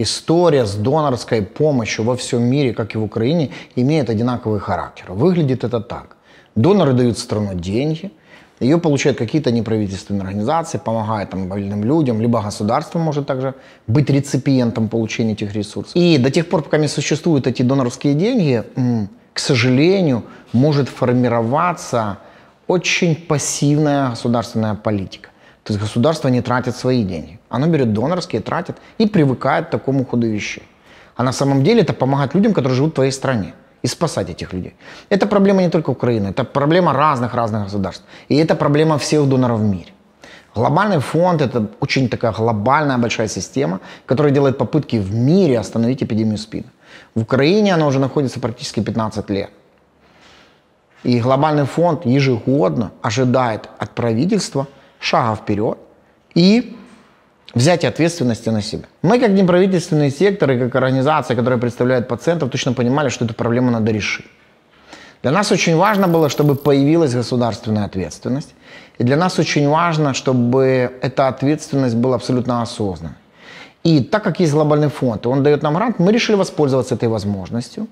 История с донорской помощью во всем мире, как и в Украине, имеет одинаковый характер. Выглядит это так. Доноры дают в страну деньги, ее получают какие-то неправительственные организации, помогают там больным людям, либо государство может также быть реципиентом получения этих ресурсов. И до тех пор, пока не существуют эти донорские деньги, к сожалению, может формироваться очень пассивная государственная политика. То есть государство не тратит свои деньги. Оно берет донорские, тратит и привыкает к такому ходу вещей. А на самом деле это помогать людям, которые живут в твоей стране. И спасать этих людей. Это проблема не только Украины, это проблема разных государств. И это проблема всех доноров в мире. Глобальный фонд – это очень такая глобальная большая система, которая делает попытки в мире остановить эпидемию СПИДа. В Украине она уже находится практически 15 лет. И глобальный фонд ежегодно ожидает от правительства шага вперед и взятие ответственности на себя. Мы, как неправительственный сектор и как организация, которая представляет пациентов, точно понимали, что эту проблему надо решить. Для нас очень важно было, чтобы появилась государственная ответственность. И для нас очень важно, чтобы эта ответственность была абсолютно осознанной. И так как есть глобальный фонд, и он дает нам грант, мы решили воспользоваться этой возможностью.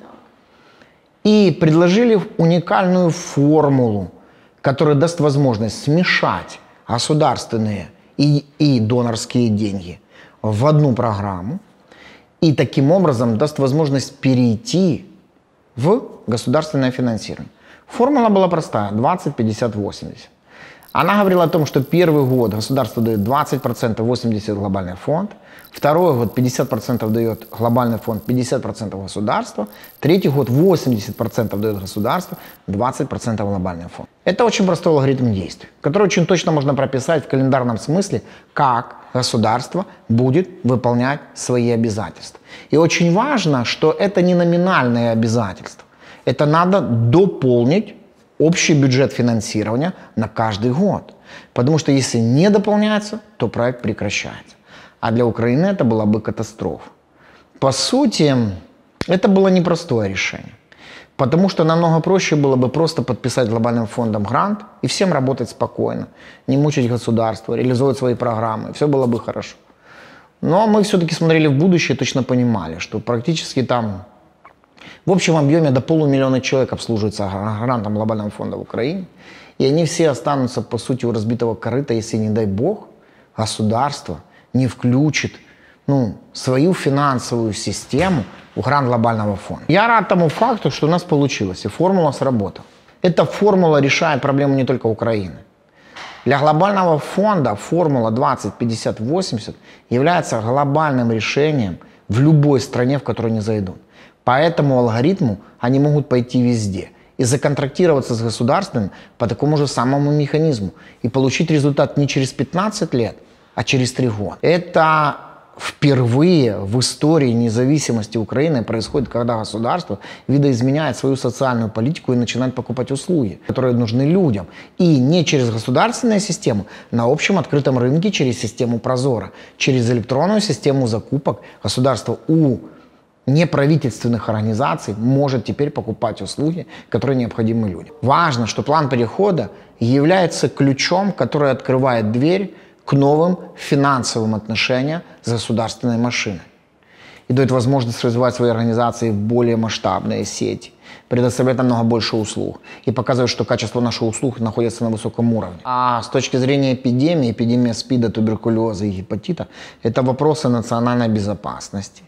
И предложили уникальную формулу, которая даст возможность смешать государственные и донорские деньги в одну программу и таким образом даст возможность перейти в государственное финансирование. Формула была простая – 20, 50, 80. Она говорила о том, что первый год государство дает 20%, 80% глобальный фонд, второй год 50% дает глобальный фонд, 50% государство, третий год 80% дает государство, 20% глобальный фонд. Это очень простой алгоритм действий, который очень точно можно прописать в календарном смысле, как государство будет выполнять свои обязательства. И очень важно, что это не номинальные обязательства. Это надо дополнить общий бюджет финансирования на каждый год. Потому что если не дополняется, то проект прекращается. А для Украины это была бы катастрофа. По сути, это было непростое решение. Потому что намного проще было бы просто подписать глобальным фондом грант и всем работать спокойно, не мучить государство, реализовать свои программы. Все было бы хорошо. Но мы все-таки смотрели в будущее и точно понимали, что практически там в общем объеме до 500 000 человек обслуживается грантом глобального фонда в Украине. И они все останутся, по сути, у разбитого корыта, если, не дай бог, государство не включит свою финансовую систему в грант глобального фонда. Я рад тому факту, что у нас получилось, и формула сработала. Эта формула решает проблему не только Украины. Для глобального фонда формула 20, 50, 80 является глобальным решением в любой стране, в которую они зайдут. По этому алгоритму они могут пойти везде и законтрактироваться с государством по такому же самому механизму и получить результат не через 15 лет, а через 3 года. Это впервые в истории независимости Украины происходит, когда государство видоизменяет свою социальную политику и начинает покупать услуги, которые нужны людям. И не через государственную систему, на общем открытом рынке через систему Прозоро, через электронную систему закупок государство у неправительственных организаций может теперь покупать услуги, которые необходимы людям. Важно, что план перехода является ключом, который открывает дверь к новым финансовым отношениям с государственной машиной и дает возможность развивать свои организации в более масштабные сети, предоставлять намного больше услуг и показывать, что качество наших услуг находится на высоком уровне. А с точки зрения эпидемии, эпидемия СПИДа, туберкулеза и гепатита – это вопросы национальной безопасности.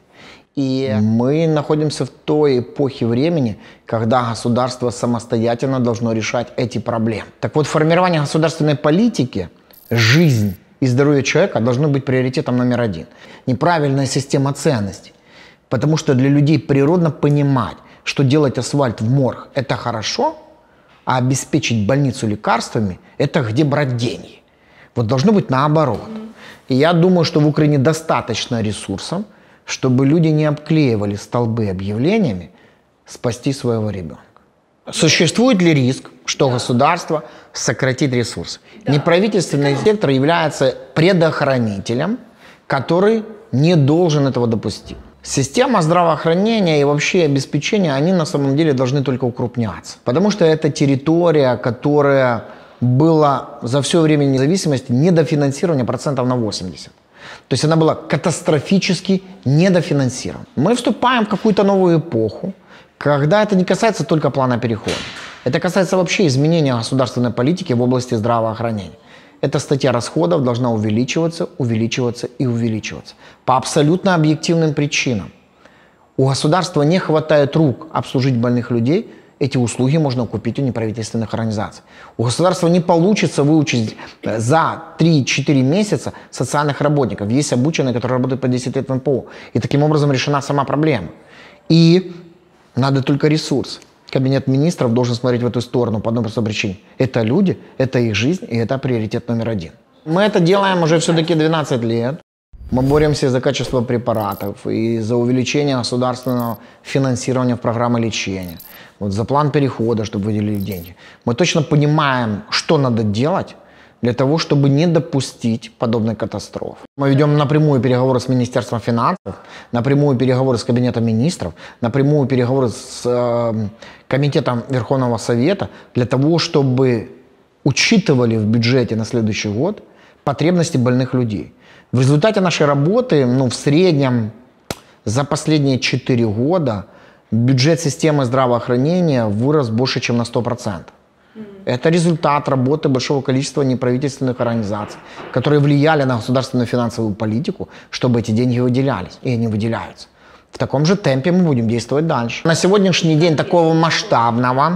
И мы находимся в той эпохе времени, когда государство самостоятельно должно решать эти проблемы. Так вот, формирование государственной политики, жизнь и здоровье человека должны быть приоритетом номер 1. Неправильная система ценностей. Потому что для людей природно понимать, что делать асфальт в морг – это хорошо, а обеспечить больницу лекарствами – это где брать деньги. Вот должно быть наоборот. И я думаю, что в Украине достаточно ресурсов, чтобы люди не обклеивали столбы объявлениями «спасти своего ребенка». Существует ли риск, что государство сократит ресурсы? Неправительственный сектор является предохранителем, который не должен этого допустить. Система здравоохранения и вообще обеспечения, они на самом деле должны только укрупняться. Потому что это территория, которая была за все время независимости недофинансирования процентов на 80. То есть она была катастрофически недофинансирована. Мы вступаем в какую-то новую эпоху, когда это не касается только плана перехода. Это касается вообще изменения государственной политики в области здравоохранения. Эта статья расходов должна увеличиваться, увеличиваться и увеличиваться. По абсолютно объективным причинам. У государства не хватает рук обслужить больных людей, эти услуги можно купить у неправительственных организаций. У государства не получится выучить за 3-4 месяца социальных работников. Есть обученные, которые работают по 10 лет в НПО. И таким образом решена сама проблема. И надо только ресурс. Кабинет министров должен смотреть в эту сторону по одной простой причине. Это люди, это их жизнь, и это приоритет номер один. Мы это делаем уже все-таки 12 лет. Мы боремся за качество препаратов и за увеличение государственного финансирования в программы лечения. Вот за план перехода, чтобы выделили деньги. Мы точно понимаем, что надо делать для того, чтобы не допустить подобной катастрофы. Мы ведем напрямую переговоры с Министерством финансов, напрямую переговоры с Кабинетом министров, напрямую переговоры с Комитетом Верховного Совета для того, чтобы учитывали в бюджете на следующий год потребности больных людей. В результате нашей работы, в среднем за последние 4 года бюджет системы здравоохранения вырос больше, чем на 100%. Это результат работы большого количества неправительственных организаций, которые влияли на государственную финансовую политику, чтобы эти деньги выделялись, и они выделяются. В таком же темпе мы будем действовать дальше. На сегодняшний день такого масштабного,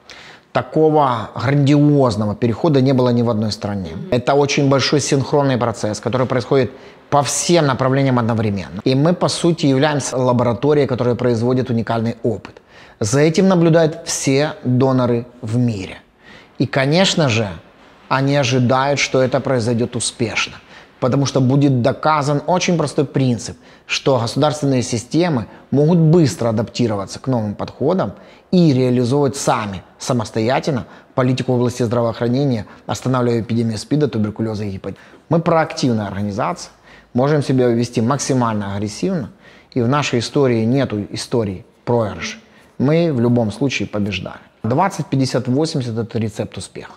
такого грандиозного перехода не было ни в одной стране. Это очень большой синхронный процесс, который происходит по всем направлениям одновременно. И мы, по сути, являемся лабораторией, которая производит уникальный опыт. За этим наблюдают все доноры в мире. И, конечно же, они ожидают, что это произойдет успешно. Потому что будет доказан очень простой принцип, что государственные системы могут быстро адаптироваться к новым подходам и реализовывать самостоятельно политику в области здравоохранения, останавливая эпидемию СПИДа, туберкулеза и гепатита. Мы проактивная организация, можем себя вести максимально агрессивно, и в нашей истории нету истории проигрыша. Мы в любом случае побеждаем. 20, 50, 80 – это рецепт успеха.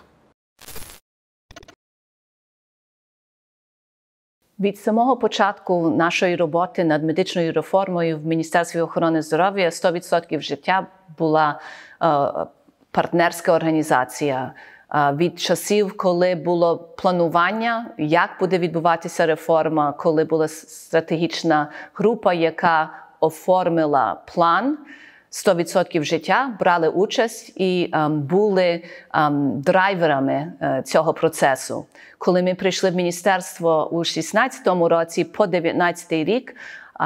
Від самого початку нашої роботи над медичною реформою в Міністерстві охорони здоров'я 100% життя була партнерська організація. Від часів, коли було планування, як буде відбуватися реформа, коли була стратегічна група, яка оформила план, 100% життя брали участь і були драйверами цього процесу. Коли ми прийшли в міністерство у 2016 році по 2019 рік,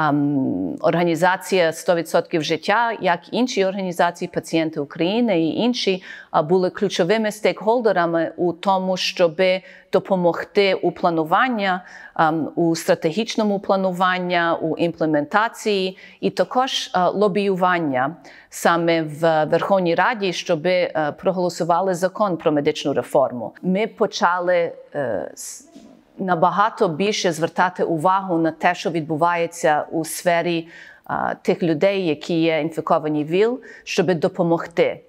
організація 100% життя, як інші організації, пацієнти України і інші, були ключовими стейкхолдерами у тому, щоб допомогти у плануванні, у стратегічному плануванні, у імплементації і також лобіювання саме в Верховній Раді, щоб проголосували закон про медичну реформу. Ми почали набагато більше звертати увагу на те, що відбувається у сфері тих людей, які є інфіковані ВІЛ, щоб допомогти.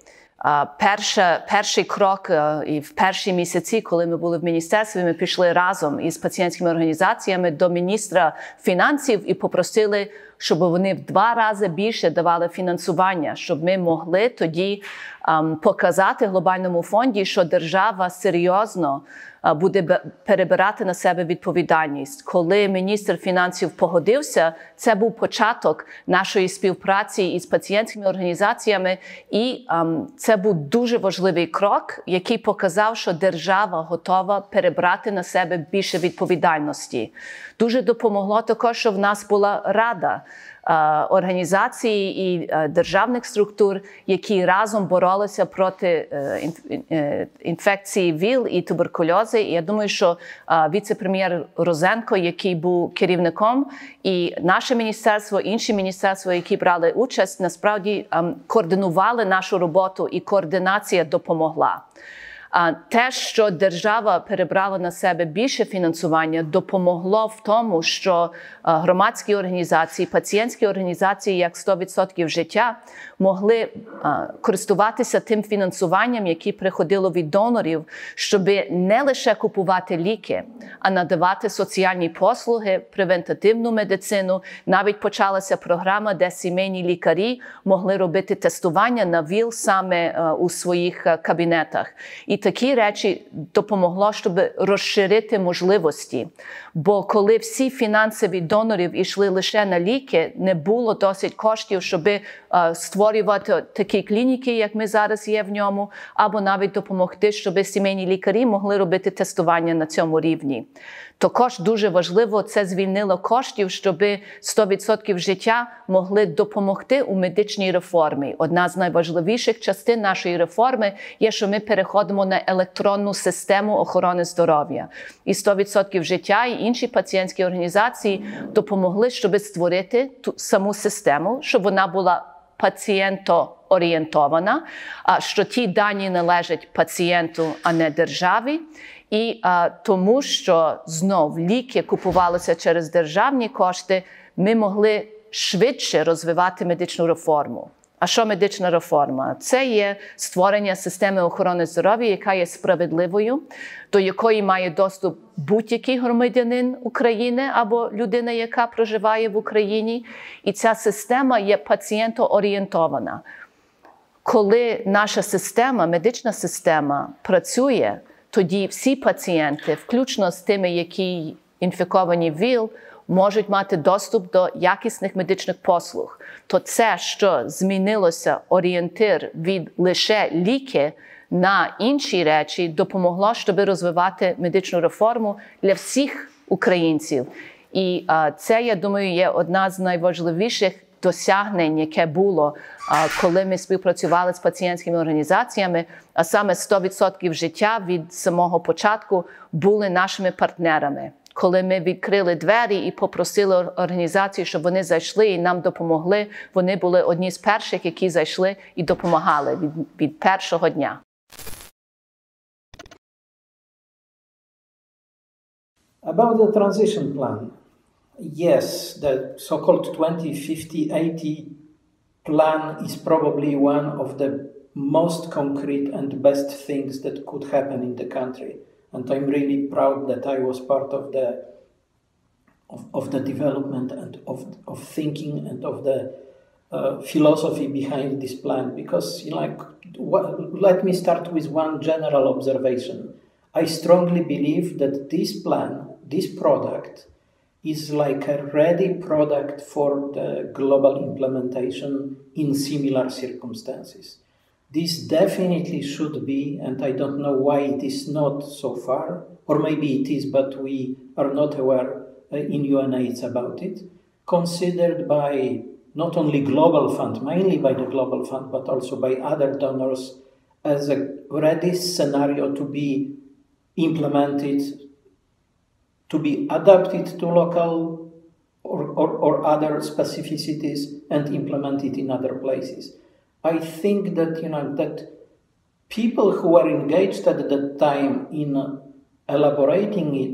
Перший крок і в перші місяці, коли ми були в міністерстві, ми пішли разом із пацієнтськими організаціями до міністра фінансів і попросили, щоб вони в 2 рази більше давали фінансування, щоб ми могли тоді показати глобальному фонді, що держава серйозно буде перебирати на себе відповідальність. Коли міністр фінансів погодився, це був початок нашої співпраці із пацієнтськими організаціями, і це був дуже важливий крок, який показав, що держава готова перебрати на себе більше відповідальності. Дуже допомогло також, що в нас була рада організацій і державних структур, які разом боролися проти інфекції ВІЛ і туберкульози. І я думаю, що віце-прем'єр Розенко, який був керівником, і наше міністерство, інші міністерства, які брали участь, насправді координували нашу роботу, і координація допомогла. Те, що держава перебрала на себе більше фінансування, допомогло в тому, що громадські організації, пацієнтські організації, як 100% життя, могли користуватися тим фінансуванням, яке приходило від донорів, щоб не лише купувати ліки, а надавати соціальні послуги, превентативну медицину. Навіть почалася програма, де сімейні лікарі могли робити тестування на ВІЛ саме у своїх кабінетах. І такі речі допомогло, щоб розширити можливості. Бо коли всі фінанси від донорів йшли лише на ліки, не було досить коштів, щоб створювати такі клініки, як ми зараз є в ньому, або навіть допомогти, щоб сімейні лікарі могли робити тестування на цьому рівні. Також дуже важливо, це звільнило коштів, щоб 100% життя могли допомогти у медичній реформі. Одна з найважливіших частин нашої реформи є, що ми переходимо на електронну систему охорони здоров'я. І 100% життя і інші пацієнтські організації допомогли, щоб створити ту саму систему, щоб вона була пацієнтоорієнтована, що ті дані належать пацієнту, а не державі. І тому, що знов ліки купувалися через державні кошти, ми могли швидше розвивати медичну реформу. А що медична реформа? Це є створення системи охорони здоров'я, яка є справедливою, до якої має доступ будь-який громадянин України або людина, яка проживає в Україні. І ця система є пацієнтоорієнтована. Коли наша система, медична система працює, тоді всі пацієнти, включно з тими, які інфіковані ВІЛ, можуть мати доступ до якісних медичних послуг. То це, що змінилося орієнтир від лише ліки на інші речі, допомогло, щоб розвивати медичну реформу для всіх українців. І це, я думаю, є одна з найважливіших досягнень, яке було, коли ми співпрацювали з пацієнтськими організаціями, а саме 100% життя від самого початку були нашими партнерами. Коли ми відкрили двері і попросили організації, щоб вони зайшли і нам допомогли, вони були одні з перших, які зайшли і допомагали від першого дня. About the transition plan. Yes, the so-called 2050-80 plan is probably one of the most concrete and best things that could happen in the country. And I'm really proud that I was part of the development and of thinking and of the philosophy behind this plan. Because, let me start with one general observation. I strongly believe that this plan, this product, is like a ready product for the global implementation in similar circumstances. This definitely should be, and I don't know why it is not so far, or maybe it is, but we are not aware in UNAIDS about it, considered by not only Global Fund, mainly by the Global Fund, but also by other donors as a ready scenario to be implemented, to be adapted to local or other specificities and implemented in other places. I think that that people who were engaged at that time in elaborating it,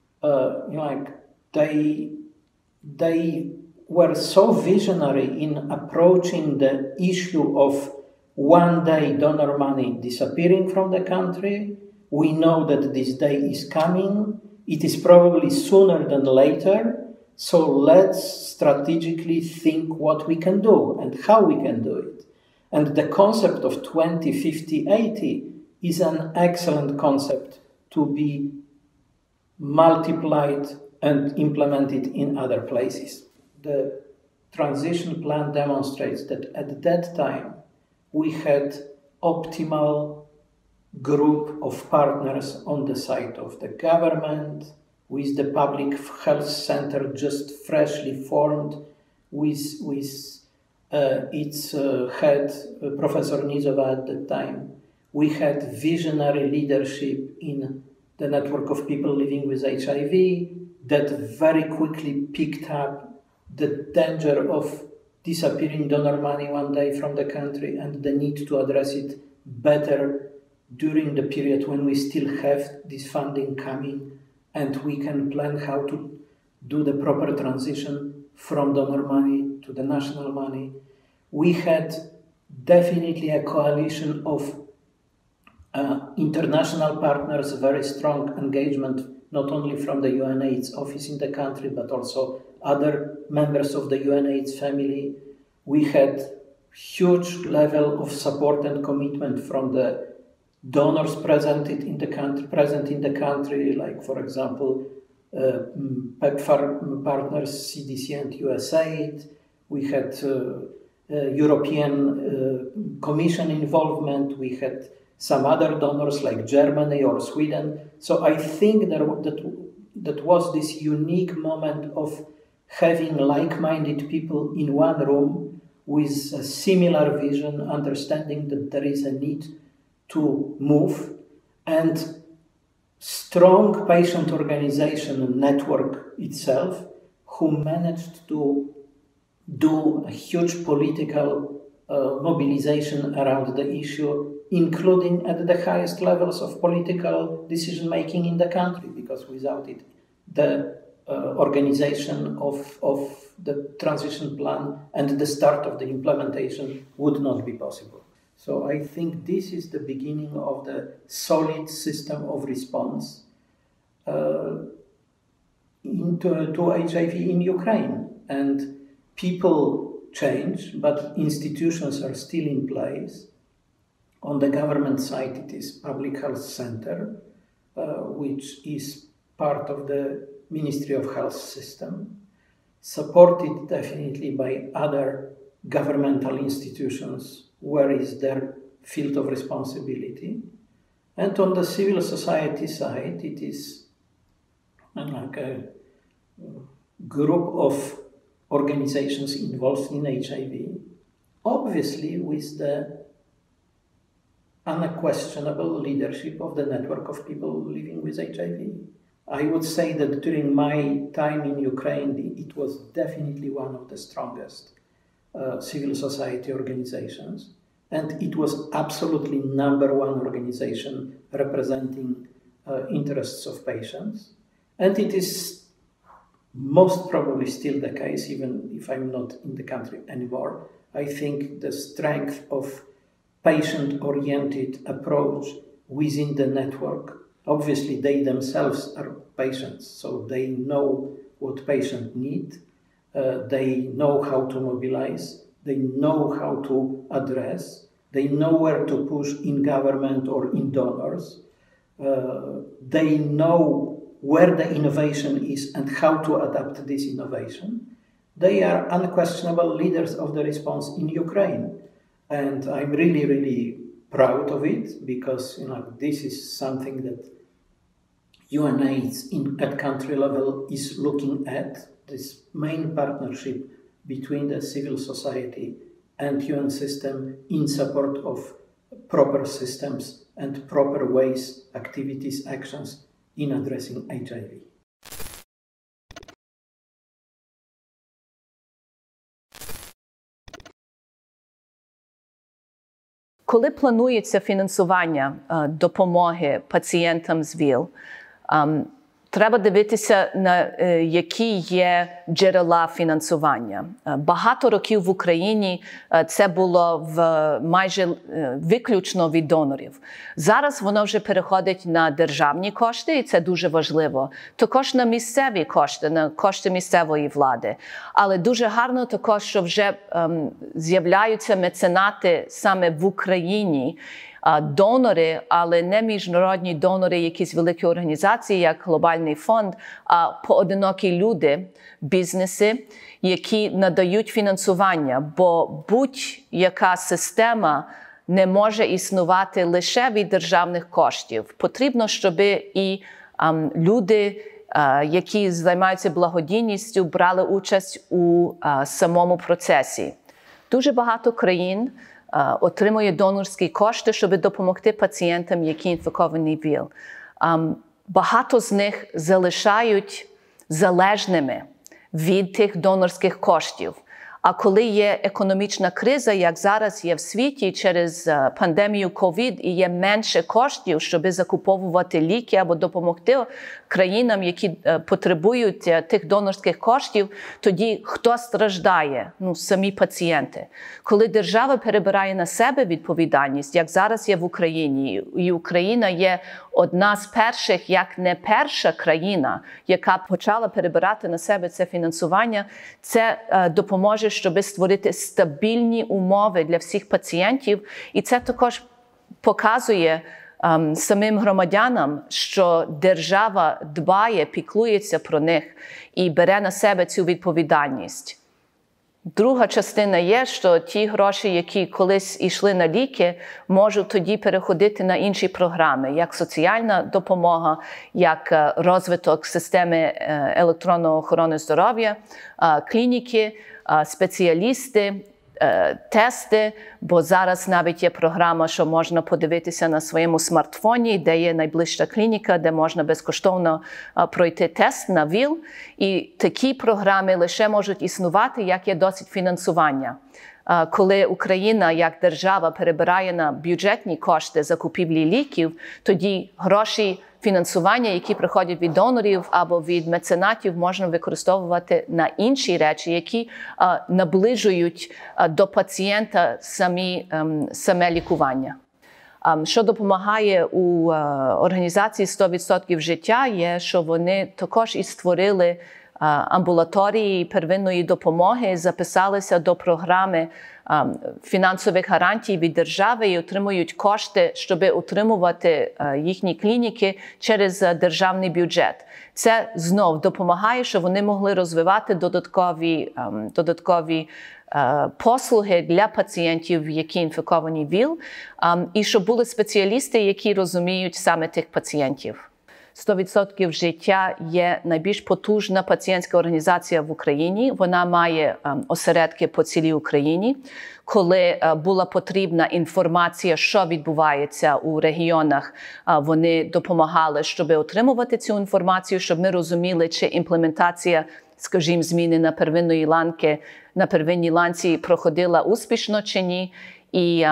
they were so visionary in approaching the issue of one day donor money disappearing from the country. We know that this day is coming. It is probably sooner than later. So let's strategically think what we can do and how we can do it. And the concept of 2050-80 is an excellent concept to be multiplied and implemented in other places. The transition plan demonstrates that at that time we had optimal group of partners on the side of the government, with the public health center just freshly formed, with its head, Professor Nizova at the time. We had visionary leadership in the network of people living with HIV that very quickly picked up the danger of disappearing donor money one day from the country and the need to address it better during the period when we still have this funding coming and we can plan how to do the proper transition from donor money to the national money. We had definitely a coalition of international partners, very strong engagement, not only from the UNAIDS office in the country, but also other members of the UNAIDS family. We had huge level of support and commitment from the donors present in the country, like, for example, PEPFAR partners, CDC and USAID. We had European Commission involvement. We had some other donors like Germany or Sweden. So I think that was this unique moment of having like-minded people in one room with a similar vision, understanding that there is a need to move, and strong patient organization network itself, who managed to do a huge political mobilization around the issue, including at the highest levels of political decision-making in the country, because without it, the organization of the transition plan and the start of the implementation would not be possible. So I think this is the beginning of the solid system of response to HIV in Ukraine. And people change, but institutions are still in place. On the government side, it is Public Health Center, which is part of the Ministry of Health system, supported definitely by other governmental institutions where is their field of responsibility. And on the civil society side, it is like a group of organizations involved in HIV, obviously with the unquestionable leadership of the network of people living with HIV. I would say that during my time in Ukraine, it was definitely one of the strongest civil society organizations, and it was absolutely number one organization representing interests of patients. And it is most probably still the case, even if I'm not in the country anymore. I think the strength of patient-oriented approach within the network, obviously they themselves are patients, so they know what patients need, they know how to mobilize, they know how to address, they know where to push in government or in donors, they know where the innovation is and how to adapt this innovation. They are unquestionable leaders of the response in Ukraine. And I'm really, really proud of it, because this is something that UNAIDS at country level is looking at, this main partnership between the civil society and UN system in support of proper systems and proper ways, activities, actions in addressing HIV. Коли планується фінансування допомоги пацієнтам з ВІЛ, треба дивитися, на які є джерела фінансування. Багато років в Україні це було майже виключно від донорів. Зараз воно вже переходить на державні кошти, і це дуже важливо. Також на місцеві кошти, на кошти місцевої влади. Але дуже гарно також, що вже з'являються меценати саме в Україні, донори, але не міжнародні донори, якісь великі організації, як Глобальний фонд, а поодинокі люди, бізнеси, які надають фінансування, бо будь-яка система не може існувати лише від державних коштів. Потрібно, щоб і люди, які займаються благодійністю, брали участь у самому процесі. Дуже багато країн отримує донорські кошти, щоб допомогти пацієнтам, які інфіковані ВІЛ. Багато з них залишають залежними від тих донорських коштів. А коли є економічна криза, як зараз є в світі через пандемію ковід, і є менше коштів, щоб закуповувати ліки або допомогти країнам, які потребують тих донорських коштів, тоді хто страждає? Ну, самі пацієнти. Коли держава перебирає на себе відповідальність, як зараз є в Україні, і Україна є одна з перших, як не перша країна, яка почала перебирати на себе це фінансування, це допоможе, щоб створити стабільні умови для всіх пацієнтів. І це також показує самим громадянам, що держава дбає, піклується про них і бере на себе цю відповідальність. Друга частина є, що ті гроші, які колись йшли на ліки, можуть тоді переходити на інші програми, як соціальна допомога, як розвиток системи електронної охорони здоров'я, клініки, спеціалісти, тести, бо зараз навіть є програма, що можна подивитися на своєму смартфоні, де є найближча клініка, де можна безкоштовно пройти тест на ВІЛ. І такі програми лише можуть існувати, як є досить фінансування. Коли Україна, як держава, перебирає на бюджетні кошти закупівлі ліків, тоді гроші фінансування, які приходять від донорів або від меценатів, можна використовувати на інші речі, які наближують до пацієнта саме лікування. Що допомагає у організації 100% життя є, що вони також і створили амбулаторії первинної допомоги, записалися до програми фінансових гарантій від держави і отримують кошти, щоб утримувати їхні клініки через державний бюджет. Це знов допомагає, щоб вони могли розвивати додаткові послуги для пацієнтів, які інфіковані ВІЛ, і щоб були спеціалісти, які розуміють саме тих пацієнтів. 100% життя є найбільш потужна пацієнтська організація в Україні. Вона має осередки по цілій Україні. Коли була потрібна інформація, що відбувається у регіонах, вони допомагали, щоб отримувати цю інформацію, щоб ми розуміли, чи імплементація, скажімо, зміни на первинній ланці проходила успішно чи ні. І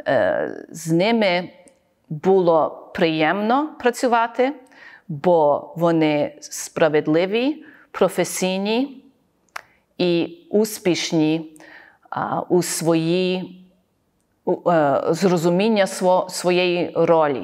з ними було приємно працювати, бо вони справедливі, професійні і успішні у зрозуміння своєї ролі.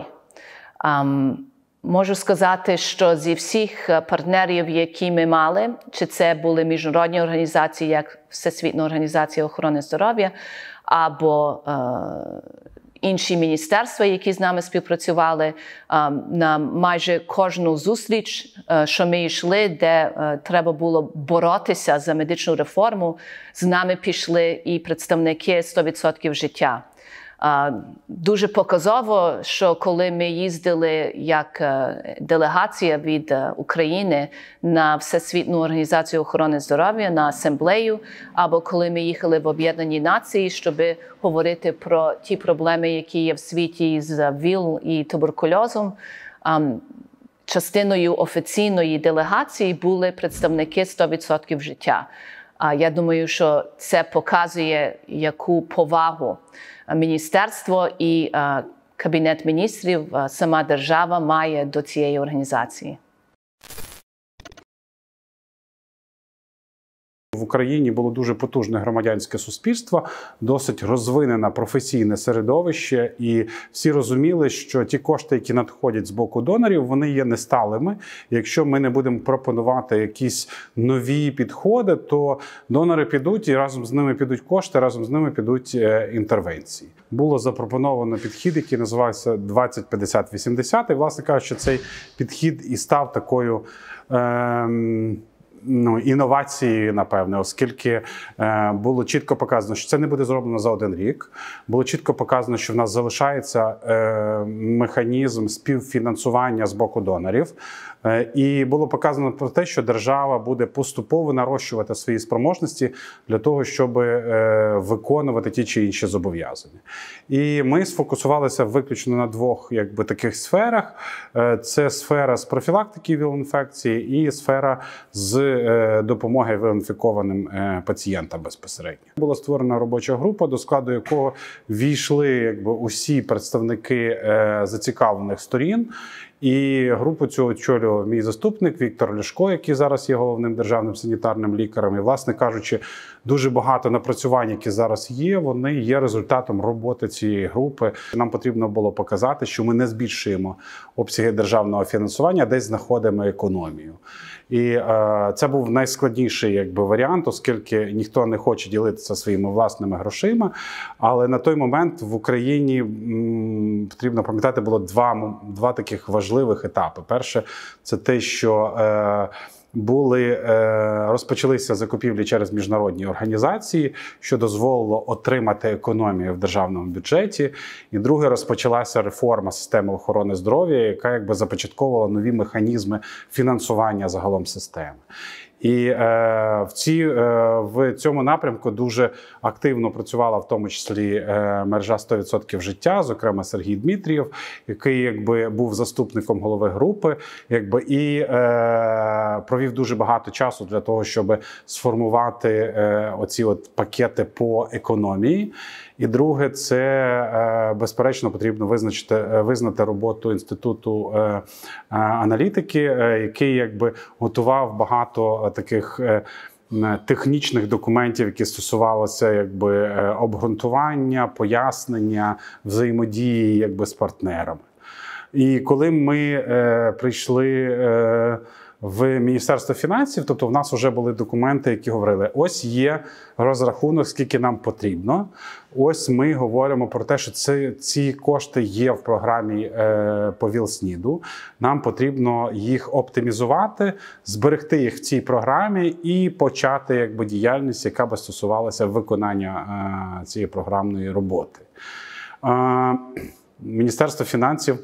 Можу сказати, що зі всіх партнерів, які ми мали, чи це були міжнародні організації, як Всесвітня організація охорони здоров'я, або інші міністерства, які з нами співпрацювали, на майже кожну зустріч, що ми йшли, де треба було боротися за медичну реформу, з нами пішли і представники 100% життя. Дуже показово, що коли ми їздили як делегація від України на Всесвітню організацію охорони здоров'я, на асамблею, або коли ми їхали в Об'єднані Нації, щоб говорити про ті проблеми, які є в світі з ВІЛ і туберкульозом, частиною офіційної делегації були представники 100% життя. Я думаю, що це показує, яку повагу міністерство і Кабінет міністрів, сама держава має до цієї організації. В Україні було дуже потужне громадянське суспільство, досить розвинене професійне середовище, і всі розуміли, що ті кошти, які надходять з боку донорів, вони є несталими. Якщо ми не будемо пропонувати якісь нові підходи, то донори підуть, і разом з ними підуть кошти, разом з ними підуть інтервенції. Було запропоновано підхід, який називається 20-50-80, і, власне кажучи, цей підхід і став такою інновації, напевне, оскільки було чітко показано, що це не буде зроблено за один рік. Було чітко показано, що в нас залишається механізм співфінансування з боку донорів. І було показано про те, що держава буде поступово нарощувати свої спроможності для того, щоб виконувати ті чи інші зобов'язання. І ми сфокусувалися виключно на двох таких сферах. Це сфера з профілактики ВІЛ-інфекції і сфера з допомоги інфікованим пацієнтам безпосередньо. Була створена робоча група, до складу якого війшли усі представники зацікавлених сторін. І групу цю очолював мій заступник Віктор Ляшко, який зараз є головним державним санітарним лікарем. І, власне кажучи, дуже багато напрацювань, які зараз є, вони є результатом роботи цієї групи. Нам потрібно було показати, що ми не збільшуємо обсяги державного фінансування, а десь знаходимо економію. І це був найскладніший варіант, оскільки ніхто не хоче ділитися своїми власними грошима. Але на той момент в Україні, потрібно пам'ятати, було два таких важливих етапи. Перше – це те, що розпочалися закупівлі через міжнародні організації, що дозволило отримати економію в державному бюджеті. І друге, розпочалася реформа системи охорони здоров'я, яка започатковувала нові механізми фінансування загалом системи. І в цьому напрямку дуже активно працювала в тому числі мережа 100% життя, зокрема Сергій Дмитрів, який був заступником голови групи, і провів дуже багато часу для того, щоб сформувати оці пакети по економії. І друге, це, безперечно, потрібно визнати роботу Інституту аналітики, який готував багато таких технічних документів, які стосувалися обґрунтування, пояснення, взаємодії з партнерами. І коли ми прийшли в Міністерство фінансів, тобто в нас вже були документи, які говорили, ось є розрахунок, скільки нам потрібно. Ось ми говоримо про те, що ці кошти є в програмі по ВІЛ-СНІДу. Нам потрібно їх оптимізувати, зберегти їх в цій програмі і почати діяльність, яка би стосувалася виконання цієї програмної роботи. Міністерство фінансів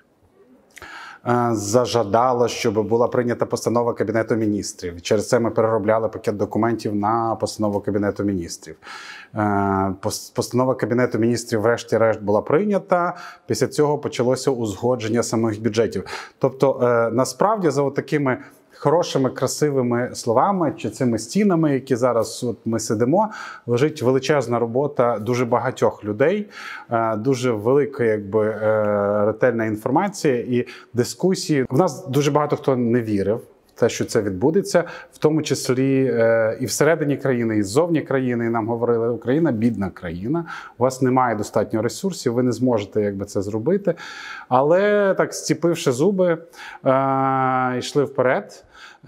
зажадало, щоб була прийнята постанова Кабінету міністрів. Через це ми переробляли пакет документів на постанову Кабінету міністрів. Постанова Кабінету міністрів врешті-решт була прийнята. Після цього почалося узгодження самих бюджетів. Тобто, насправді, за такими хорошими, красивими словами чи цими стінами, які зараз ми сидимо, лежить величезна робота дуже багатьох людей, дуже велика ретельна інформація і дискусії. В нас дуже багато хто не вірив в те, що це відбудеться, в тому числі і всередині країни, і ззовні країни. І нам говорили, Україна – бідна країна, у вас немає достатньо ресурсів, ви не зможете це зробити. Але так, зціпивши зуби, йшли вперед.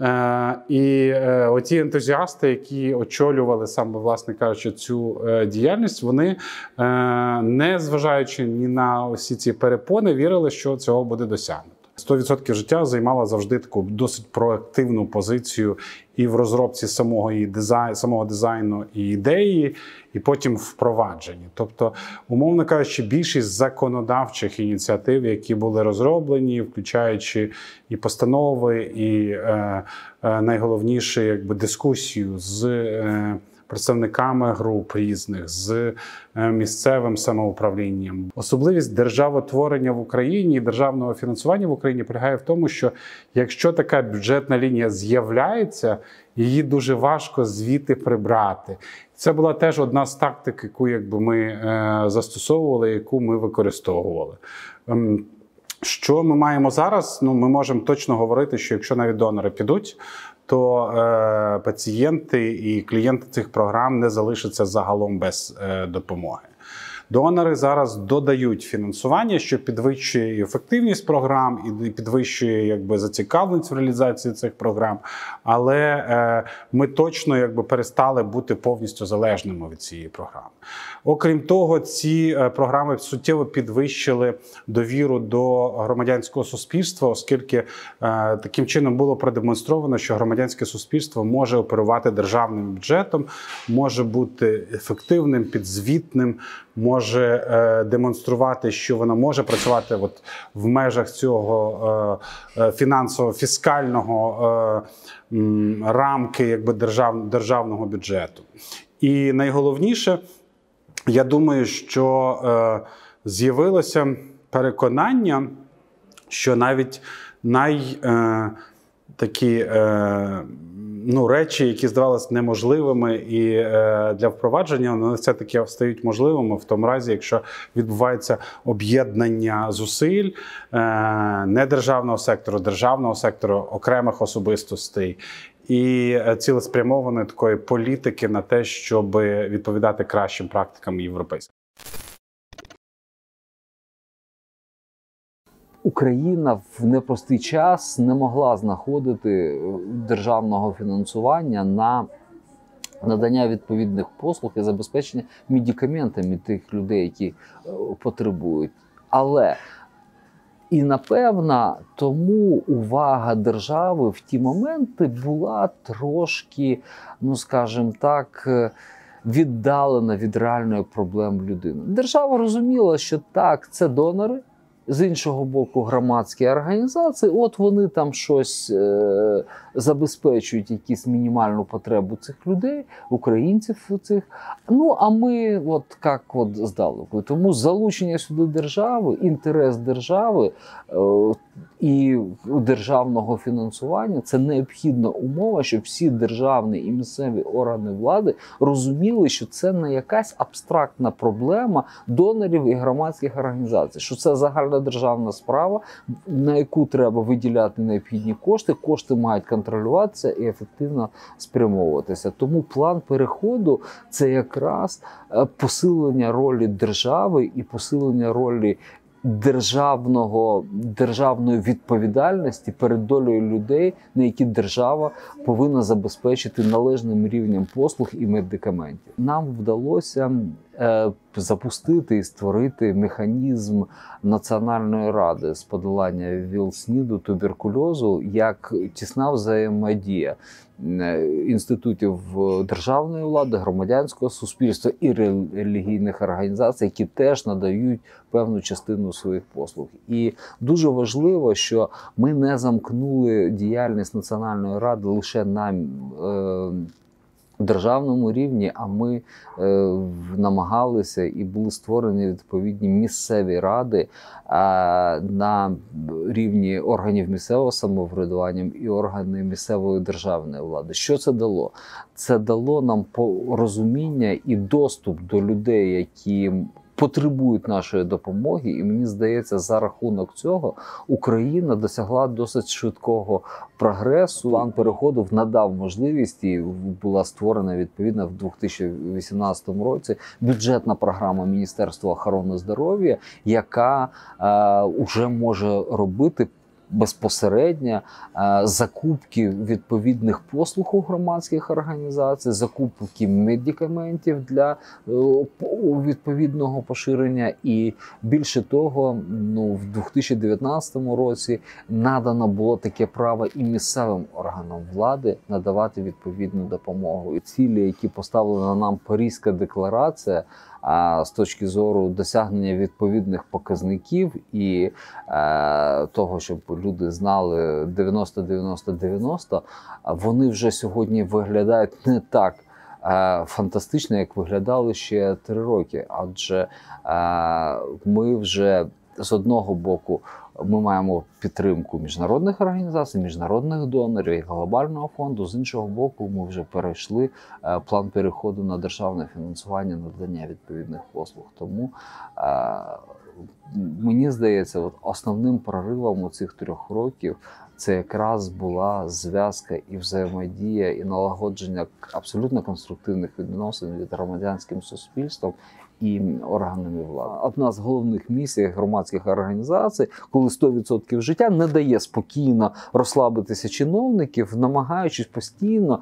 І оті ентузіасти, які очолювали саме, власне кажучи, цю діяльність, вони, не зважаючи ні на усі ці перепони, вірили, що цього буде досягнуто. 100% життя займала завжди таку досить проактивну позицію і в розробці самого дизайну і ідеї, і потім впровадженні. Тобто, умовно кажучи, більшість законодавчих ініціатив, які були розроблені, включаючи і постанови, і найголовніше дискусію з представниками груп різних, з місцевим самоуправлінням. Особливість державотворення в Україні і державного фінансування в Україні полягає в тому, що якщо така бюджетна лінія з'являється, її дуже важко звідти прибрати. Це була теж одна з тактик, яку ми застосовували, яку ми використовували. Що ми маємо зараз? Ми можемо точно говорити, що якщо навіть донори підуть, то пацієнти і клієнти цих програм не залишаться загалом без допомоги. Донори зараз додають фінансування, що підвищує ефективність програм і підвищує зацікавленість в реалізації цих програм, але ми точно перестали бути повністю залежними від цієї програми. Окрім того, ці програми суттєво підвищили довіру до громадянського суспільства, оскільки таким чином було продемонстровано, що громадянське суспільство може оперувати державним бюджетом, може бути ефективним, підзвітним, може демонструвати, що вона може працювати в межах цього фінансово-фіскального рамки державного бюджету. І найголовніше, я думаю, що з'явилося переконання, що навіть такі речі, які здавалися неможливими і для впровадження, вони все-таки стають можливими в тому разі, якщо відбувається об'єднання зусиль недержавного сектору, окремих особистостей і цілеспрямованої такої політики на те, щоб відповідати кращим практикам європейським. Україна в непростий час не могла знаходити державного фінансування на надання відповідних послуг і забезпечення медикаментами тих людей, які потребують. Але і, напевно, тому увага держави в ті моменти була трошки, скажімо так, віддалена від реальної проблеми людини. Держава розуміла, що так, це донори, з іншого боку, громадські організації, от вони там щось забезпечують, якусь мінімальну потребу цих людей, українців цих. А ми як здалеку. Тому залучення сюди держави, інтерес держави і державного фінансування – це необхідна умова, щоб всі державні і місцеві органи влади розуміли, що це не якась абстрактна проблема донорів і громадських організацій, що це загальнодержавна справа, на яку треба виділяти необхідні кошти. Кошти мають контролюватися і ефективно спрямовуватися. Тому план переходу – це якраз посилення ролі держави і посилення ролі державної відповідальності перед долею людей, на які держава повинна забезпечити належним рівнем послуг і медикаментів. Нам вдалося запустити і створити механізм Національної ради з подолання ВІЛ-СНІДу, туберкульозу, як тісна взаємодія інститутів державної влади, громадянського суспільства і релігійних організацій, які теж надають певну частину своїх послуг. І дуже важливо, що ми не замкнули діяльність Національної ради лише на державному рівні, а ми намагалися і були створені відповідні місцеві ради на рівні органів місцевого самоврядування і органів місцевої державної влади. Що це дало? Це дало нам порозуміння і доступ до людей, які потребують нашої допомоги, і мені здається, за рахунок цього Україна досягла досить швидкого прогресу. План переходу надав можливість, і була створена відповідно в 2018 році бюджетна програма Міністерства охорони здоров'я, яка вже може робити безпосередньо закупки відповідних послуг у громадських організацій, закупки медикаментів для відповідного поширення. І більше того, в 2019 році надано було таке право і місцевим органам влади надавати відповідну допомогу. І цілі, які поставлена нам Паризька декларація, з точки зору досягнення відповідних показників і того, щоб люди знали 90-90-90, вони вже сьогодні виглядають не так фантастично, як виглядали ще 3 роки. Адже ми вже з одного боку ми маємо підтримку міжнародних організацій, міжнародних донорів і глобального фонду. З іншого боку, ми вже перейшли план переходу на державне фінансування надання відповідних послуг. Тому мені здається, основним проривом у цих 3 років це якраз була зв'язка і взаємодія, і налагодження абсолютно конструктивних відносин від громадянським суспільством і органами влади. Одна з головних місій громадських організацій, коли 100% життя не дає спокійно розслабитися чиновників, намагаючись постійно,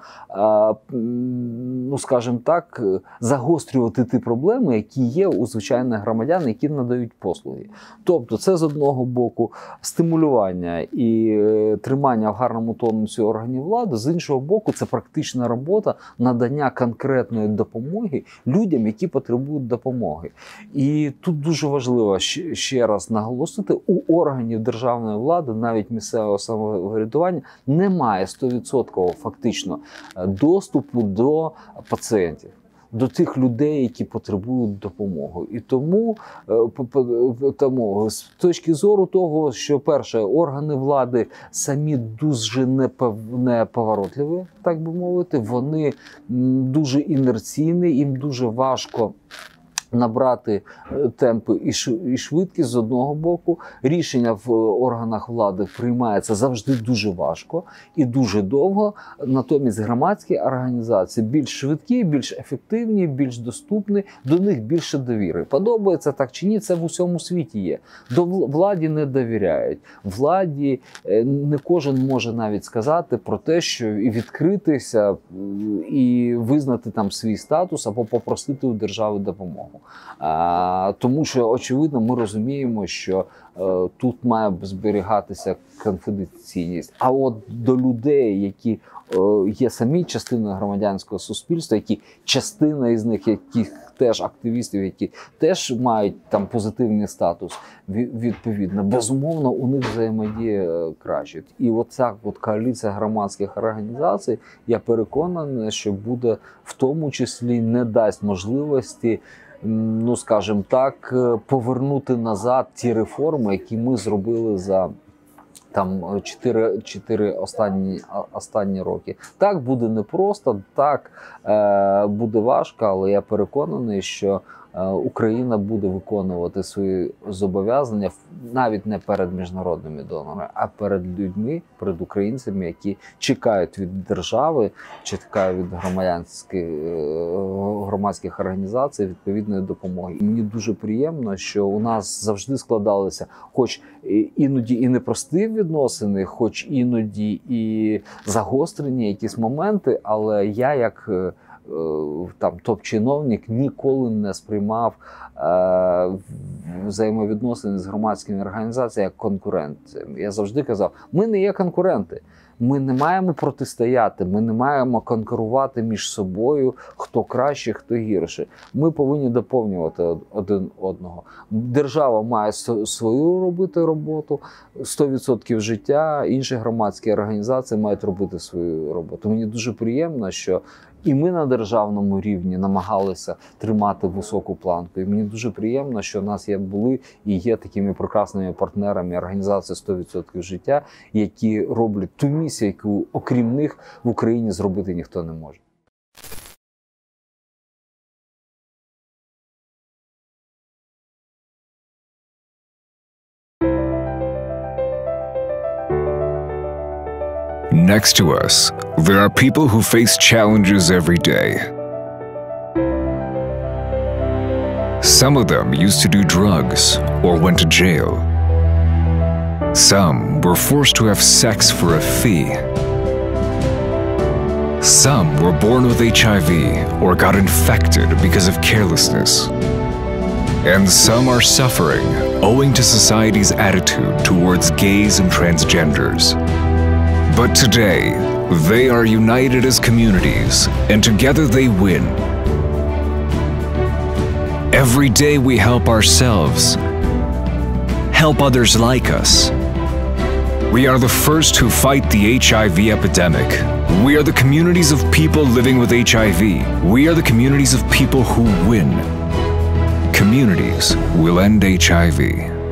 скажімо так, загострювати ті проблеми, які є у звичайних громадян, які надають послуги. Тобто це з одного боку стимулювання і тримання в гарному тонусі органів влади, з іншого боку це практична робота надання конкретної допомоги людям, які потребують допомоги. І тут дуже важливо ще раз наголосити, у органів державної влади, навіть місцевого самоврядування, немає 100% фактично доступу до пацієнтів. до тих людей, які потребують допомоги. І тому з точки зору того, що перше, органи влади самі дуже неповоротливі, так би мовити, вони дуже інерційні, їм дуже важко набрати темпи і швидкість з одного боку. Рішення в органах влади приймається завжди дуже важко і дуже довго. Натомість громадські організації більш швидкі, більш ефективні, більш доступні, до них більше довіри. Подобається так чи ні, це в усьому світі є. До владі не довіряють. Владі не кожен може навіть сказати про те, що і відкритися, і визнати там свій статус або попросити у держави допомогу. Тому що, очевидно, ми розуміємо, що тут має зберігатися конфіденційність. А от до людей, які є самі частиною громадянського суспільства, які частина із них, яких теж активістів, які теж мають там позитивний статус, відповідно, безумовно, у них взаємодія краще. І оця коаліція громадських організацій, я переконаний, що буде в тому числі не дасть можливості, ну, скажімо так, повернути назад ті реформи, які ми зробили за там 4 останні роки. Так, буде непросто, так, буде важко, але я переконаний, що Україна буде виконувати свої зобов'язання навіть не перед міжнародними донорами, а перед людьми, перед українцями, які чекають від держави, чекають від громадських організацій відповідної допомоги. І мені дуже приємно, що у нас завжди складалися, хоч іноді і непрості відносини, хоч іноді і загострені якісь моменти, але я як там топ-чиновник ніколи не сприймав взаємовідносини з громадськими організаціями як конкуренціями. Я завжди казав, ми не є конкуренти. Ми не маємо протистояти, ми не маємо конкурувати між собою, хто краще, хто гірше. Ми повинні доповнювати один одного. Держава має свою робити роботу, 100% життя, інші громадські організації мають робити свою роботу. Мені дуже приємно, що і ми на державному рівні намагалися тримати високу планку. І мені дуже приємно, що у нас були і є такими прекрасними партнерами організації 100% життя, які роблять ту місію, яку окрім них в Україні зробити ніхто не може. Next to us, there are people who face challenges every day. Some of them used to do drugs or went to jail. Some were forced to have sex for a fee. Some were born with HIV or got infected because of carelessness. And some are suffering owing to society's attitude towards gays and transgenders. But today, they are united as communities, and together they win. Every day we help ourselves, help others like us. We are the first who fight the HIV epidemic. We are the communities of people living with HIV. We are the communities of people who win. Communities will end HIV.